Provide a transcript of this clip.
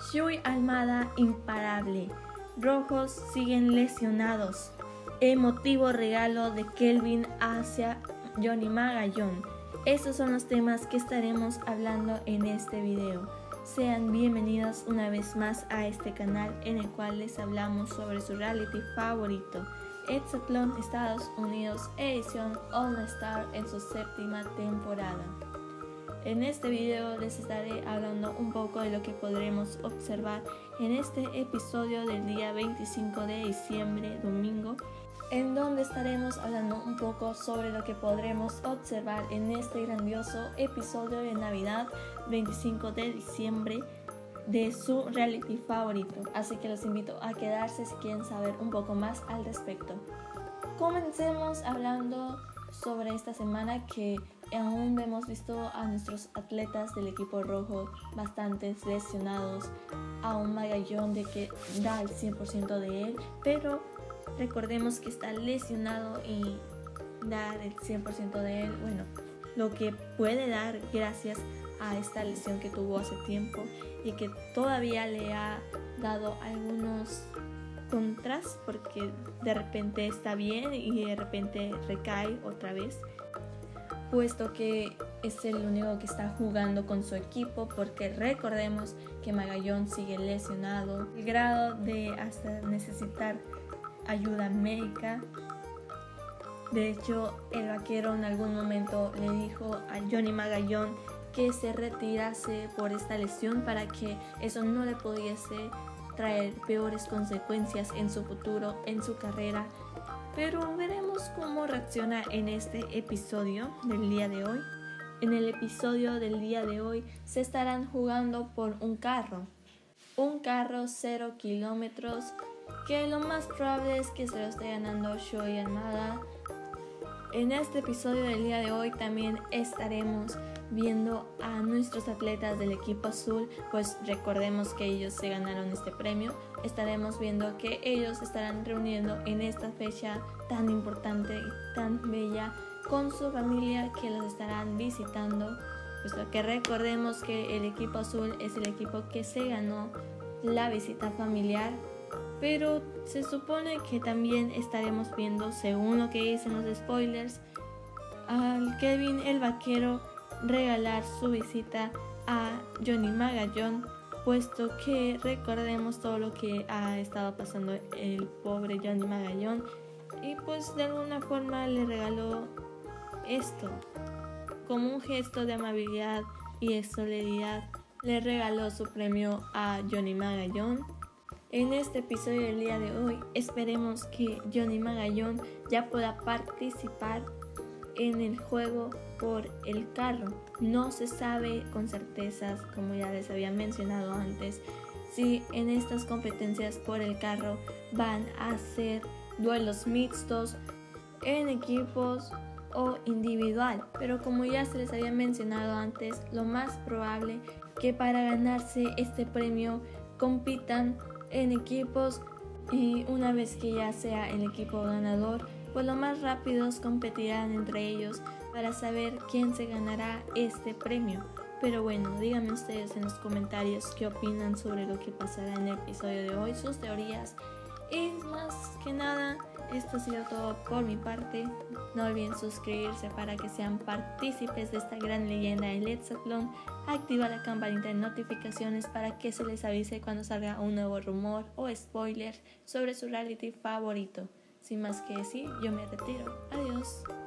Shui Almada imparable. Rojos siguen lesionados. Emotivo regalo de Kelvin hacia Johnny Magallón. Estos son los temas que estaremos hablando en este video. Sean bienvenidos una vez más a este canal en el cual les hablamos sobre su reality favorito, Hexatlón Estados Unidos edición All Star en su 7ª temporada. En este video les estaré hablando un poco de lo que podremos observar en este episodio del día 25 de diciembre, domingo, en donde estaremos hablando un poco sobre lo que podremos observar en este grandioso episodio de Navidad 25 de diciembre de su reality favorito. Así que los invito a quedarse si quieren saber un poco más al respecto. Comencemos hablando sobre esta semana que aún hemos visto a nuestros atletas del equipo rojo bastantes lesionados, a un Magallón de que da el 100% de él, pero recordemos que está lesionado y dar el 100% de él, bueno, lo que puede dar gracias a esta lesión que tuvo hace tiempo y que todavía le ha dado algunos contras porque de repente está bien y de repente recae otra vez, puesto que es el único que está jugando con su equipo, porque recordemos que Magallón sigue lesionado, el grado de hasta necesitar ayuda médica. De hecho, el vaquero en algún momento le dijo a Johnny Magallón que se retirase por esta lesión para que eso no le pudiese traer peores consecuencias en su futuro, en su carrera. Pero veremos cómo reacciona en este episodio del día de hoy. En el episodio del día de hoy se estarán jugando por un carro 0 kilómetros, que lo más probable es que se lo esté ganando Shui Almada. En este episodio del día de hoy también estaremos viendo a nuestros atletas del equipo azul, pues recordemos que ellos se ganaron este premio. Estaremos viendo que ellos se estarán reuniendo en esta fecha tan importante y tan bella con su familia que los estarán visitando, puesto que recordemos que el equipo azul es el equipo que se ganó la visita familiar. Pero se supone que también estaremos viendo, según lo que dicen los spoilers, al Kelvin el vaquero regalar su visita a Johnny Magallón, puesto que recordemos todo lo que ha estado pasando el pobre Johnny Magallón, y pues de alguna forma le regaló esto como un gesto de amabilidad y de solidaridad. Le regaló su premio a Johnny Magallón. En este episodio del día de hoy esperemos que Johnny Magallón ya pueda participar en el juego por el carro. No se sabe con certezas, como ya les había mencionado antes, si en estas competencias por el carro van a ser duelos mixtos, en equipos o individual. Pero como ya se les había mencionado antes, lo más probable que para ganarse este premio compitan en equipos, y una vez que ya sea el equipo ganador, pues lo más rápidos competirán entre ellos para saber quién se ganará este premio. Pero bueno, díganme ustedes en los comentarios qué opinan sobre lo que pasará en el episodio de hoy, sus teorías. Y más que nada, esto ha sido todo por mi parte. No olviden suscribirse para que sean partícipes de esta gran leyenda del Hexatlón. Activa la campanita de notificaciones para que se les avise cuando salga un nuevo rumor o spoiler sobre su reality favorito. Sin más que decir, yo me retiro. Adiós.